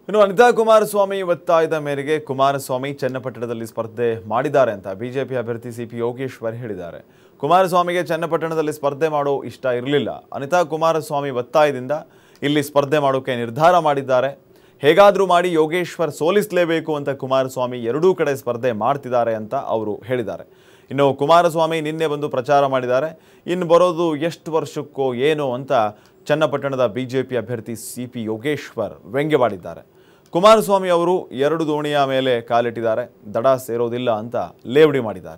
ಇನ್ನು ಅನಿತಾ ಕುಮಾರಸ್ವಾಮಿ ಒತ್ತಾಯದ ಮೇರೆಗೆ ಕುಮಾರಸ್ವಾಮಿ ಚನ್ನಪಟ್ಟಣದಲ್ಲಿ ಸ್ಪರ್ಧೆ ಮಾಡಿದ್ದಾರೆ ಅಂತ ಬಿಜೆಪಿ ಅಭ್ಯರ್ಥಿ ಸಿಪಿ ಯೋಗೇಶ್ವರ್ ಹೇಳಿದ್ದಾರೆ. ಕುಮಾರಸ್ವಾಮಿಗೆ ಚನ್ನಪಟ್ಟಣದಲ್ಲಿ ಸ್ಪರ್ಧೆ ಮಾಡೋ ಇಷ್ಟ ಇರಲಿಲ್ಲ. ಅನಿತಾ ಕುಮಾರಸ್ವಾಮಿ ಒತ್ತಾಯದಿಂದ ಇಲ್ಲಿ ಸ್ಪರ್ಧೆ ಮಾಡೋಕೆ ನಿರ್ಧಾರ ಮಾಡಿದ್ದಾರೆ. ಹೇಗಾದರೂ ಮಾಡಿ ಯೋಗೇಶ್ವರ್ ಸೋಲಿಸಲೇಬೇಕು ಅಂತ ಕುಮಾರಸ್ವಾಮಿ ಎರಡೂ ಕಡೆ ಸ್ಪರ್ಧೆ ಮಾಡ್ತಿದ್ದಾರೆ ಅಂತ ಅವರು ಹೇಳಿದ್ದಾರೆ. ಇನ್ನು ಕುಮಾರಸ್ವಾಮಿ ನಿನ್ನೆ ಬಂದು ಪ್ರಚಾರ ಮಾಡಿದ್ದಾರೆ. ಇನ್ನು ಬರೋದು ಎಷ್ಟು ವರ್ಷಕ್ಕೋ ಏನೋ ಅಂತ ಚನ್ನಪಟ್ಟಣದ ಬಿಜೆಪಿ ಅಭ್ಯರ್ಥಿ ಸಿಪಿ ಯೋಗೇಶ್ವರ್ ವ್ಯಂಗ್ಯವಾಡಿದ್ದಾರೆ. ಕುಮಾರಸ್ವಾಮಿ ಅವರು ಎರಡು ದೋಣಿಯ ಮೇಲೆ ಕಾಲಿಟ್ಟಿದ್ದಾರೆ, ದಡ ಸೇರೋದಿಲ್ಲ ಅಂತ ಲೇವಡಿ ಮಾಡಿದ್ದಾರೆ.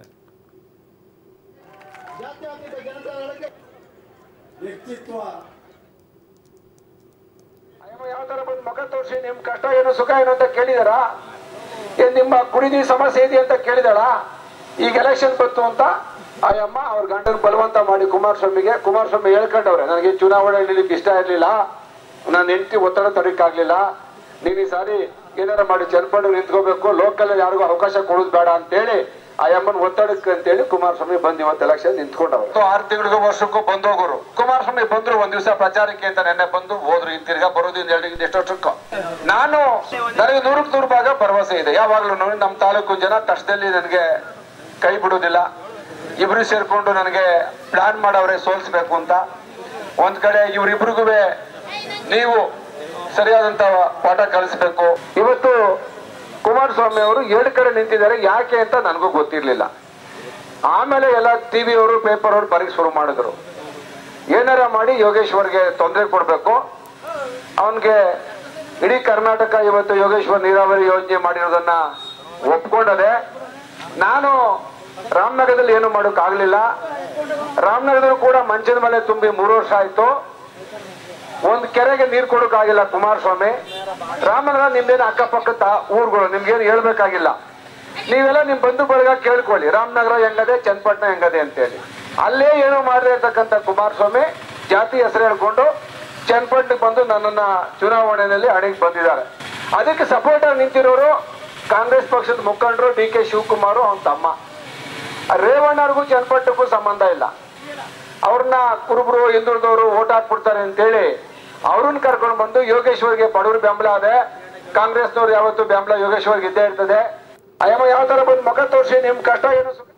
ಯಾವ ತರ ಬಂದು ಮುಖ ತೋರಿಸಿ ನಿಮ್ ಕಷ್ಟ ಏನು ಸುಖ ಏನು ಅಂತ ಕೇಳಿದಾರ? ಏನ್ ನಿಮ್ಮ ಕುಡಿದಿ ಸಮಸ್ಯೆ ಇದೆ ಅಂತ ಕೇಳಿದಾಳ? ಈಗ ಎಲೆಕ್ಷನ್ ಬಂತು ಅಂತ ಅಯ್ಯಮ್ಮ ಅವ್ರ ಗಂಡನ ಬಲವಂತ ಮಾಡಿ ಕುಮಾರಸ್ವಾಮಿ ಹೇಳ್ಕೊಂಡವ್ರೆ, ನನಗೆ ಚುನಾವಣೆ ನಿಲ್ಲಿಕ್ಕೆ ಇಷ್ಟ ಇರ್ಲಿಲ್ಲ, ನನ್ನ ಹೆಂಡತಿ ಒತ್ತಡ ತಡಕ್ಕಾಗ್ಲಿಲ್ಲ, ನೀನ್ ಈ ಸಾರಿ ಏನಾರ ಮಾಡಿ ಚನ್ನಪಟ್ಟಣ ನಿಂತ್ಕೋಬೇಕು, ಲೋಕಲ್ ಯಾರಿಗೂ ಅವಕಾಶ ಕೊಡೋದು ಬೇಡ ಅಂತೇಳಿ ಅಯ್ಯಮ್ಮನ ಒತ್ತಡಕ್ಕೆ ಅಂತೇಳಿ ಕುಮಾರಸ್ವಾಮಿ ಬಂದು ಇವತ್ತು ಎಲೆಕ್ಷನ್ ನಿಂತ್ಕೊಂಡವ್ರು. 6 ತಿಂಗಳಿಗೂ ವರ್ಷಕ್ಕೂ ಬಂದೋಗೋರು ಕುಮಾರಸ್ವಾಮಿ ಬಂದ್ರು, ಒಂದ್ ದಿವಸ ಪ್ರಚಾರಕ್ಕೆ ಅಂತ ನೆನ್ನೆ ಬಂದು ಹೋದ್ರು, ತಿರ್ಗಾ ಬರೋದ್ರಿಂದ ಎಷ್ಟು ವರ್ಷಕ್ಕೂ ನನಗೆ 100ಕ್ಕೆ 100 ಭಾಗ ಭರವಸೆ ಇದೆ. ಯಾವಾಗ್ಲೂ ನಮ್ಮ ತಾಲೂಕು ಜನ ಕಷ್ಟದಲ್ಲಿ ನನಗೆ ಕೈ ಬಿಡುದಿಲ್ಲ. ಇಬ್ರು ಸೇರ್ಕೊಂಡು ನನಗೆ ಪ್ಲಾನ್ ಮಾಡವ್ರೆ ಸೋಲ್ಸ್ಬೇಕು ಅಂತ. ಒಂದ್ ಕಡೆ ಇವ್ರಿಬ್ರಿಗೂ ನೀವು ಸರಿಯಾದಂತ ಪಾಠ ಕಲಿಸ್ಬೇಕು. ಇವತ್ತು ಕುಮಾರಸ್ವಾಮಿ ಅವರು 2 ಕಡೆ ನಿಂತಿದ್ದಾರೆ, ಯಾಕೆ ಅಂತ ನನಗೂ ಗೊತ್ತಿರ್ಲಿಲ್ಲ. ಆಮೇಲೆ ಎಲ್ಲ ಟಿವಿ ಅವರು ಪೇಪರ್ ಅವರು ಬರೀ ಶುರು ಮಾಡಿದ್ರು, ಏನಾರ ಮಾಡಿ ಯೋಗೇಶ್ವರ್ಗೆ ತೊಂದರೆ ಕೊಡ್ಬೇಕು, ಅವನ್ಗೆ ಇಡೀ ಕರ್ನಾಟಕ ಇವತ್ತು ಯೋಗೇಶ್ವರ್ ನೀರಾವರಿ ಯೋಜನೆ ಮಾಡಿರೋದನ್ನ ಒಪ್ಕೊಂಡದೆ. ನಾನು ರಾಮನಗರದಲ್ಲಿ ಏನು ಮಾಡೋಕ್ ಆಗ್ಲಿಲ್ಲ. ರಾಮನಗರದಲ್ಲೂ ಕೂಡ ಮಂಚದ ಮನೆ ತುಂಬಿ 3 ವರ್ಷ ಆಯ್ತು, ಒಂದ್ ಕೆರೆಗೆ ನೀರು ಕೊಡೋಕ್ಕಾಗಿಲ್ಲ ಕುಮಾರಸ್ವಾಮಿ. ರಾಮನಗರ ನಿಮ್ದೇನು ಅಕ್ಕಪಕ್ಕದ ಊರುಗಳು, ನಿಮ್ಗೇನು ಹೇಳ್ಬೇಕಾಗಿಲ್ಲ. ನೀವೆಲ್ಲ ನಿಮ್ ಬಂಧು ಬಳಗ ಕೇಳ್ಕೊಳ್ಳಿ, ರಾಮನಗರ ಹೆಂಗದೆ, ಚನ್ನಪಟ್ಟಣ ಹೆಂಗದೆ ಅಂತೇಳಿ. ಅಲ್ಲೇ ಏನೋ ಮಾಡದೇ ಇರ್ತಕ್ಕಂಥ ಕುಮಾರಸ್ವಾಮಿ ಜಾತಿ ಹೆಸರು ಹೇಳ್ಕೊಂಡು ಚನ್ನಪಟ್ಟಣಕ್ಕೆ ಬಂದು ನನ್ನನ್ನ ಚುನಾವಣೆಯಲ್ಲಿ ಅಣೆಗೆ ಬಂದಿದ್ದಾರೆ. ಅದಕ್ಕೆ ಸಪೋರ್ಟ್ ಆಗಿ ನಿಂತಿರೋರು ಕಾಂಗ್ರೆಸ್ ಪಕ್ಷದ ಮುಖಂಡರು ಡಿ ಕೆ ಶಿವಕುಮಾರ್, ಅವನ ತಮ್ಮ ರೇವಣ್ಣವ್ರಿಗೂ ಚನ್ನಪಟ್ಟಣಕ್ಕೂ ಸಂಬಂಧ ಇಲ್ಲ. ಅವ್ರನ್ನ ಕುರುಬರು ಹಿಂದುಳಿದವರು ಓಟ್ ಹಾಕ್ಬಿಡ್ತಾರೆ ಅಂತೇಳಿ ಅವ್ರನ್ನ ಕರ್ಕೊಂಡು ಬಂದು ಯೋಗೇಶ್ವರ್ಗೆ ಬಡವರು ಬೆಂಬಲ ಅದೇ, ಕಾಂಗ್ರೆಸ್ನವ್ರು ಯಾವತ್ತು ಬೆಂಬಲ ಯೋಗೇಶ್ವರ್ಗೆ ಇದ್ದೇ ಇರ್ತದೆ. ಅಯ್ಯಮ್ಮ ಯಾವ ತರ ಬಂದು ಮುಖ ತೋರಿಸಿ ನಿಮ್ ಕಷ್ಟ ಏನು